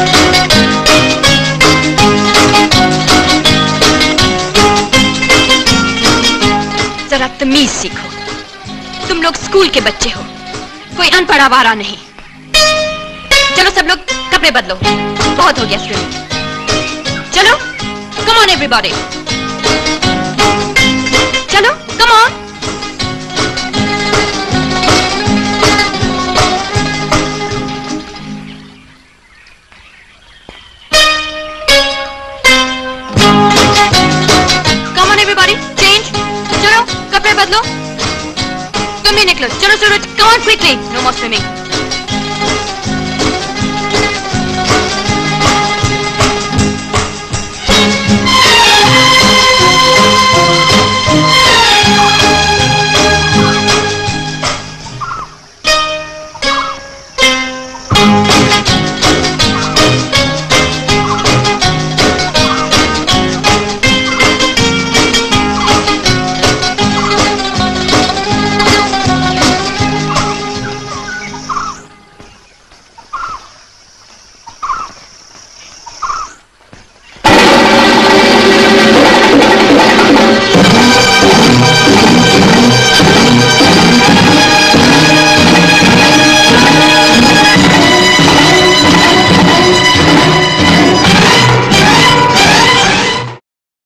जरा तमीज सीखो, तुम लोग स्कूल के बच्चे हो, कोई अनपढ़ आवारा नहीं। चलो सब लोग कपड़े बदलो, बहुत हो गया स्विमिंग। चलो, कम ऑन एवरीबॉडी, चलो come on. Come on everybody, change. चलो कपड़े बदलो, तुम भी निकलो। चलो Suraj, come on quickly, no more swimming.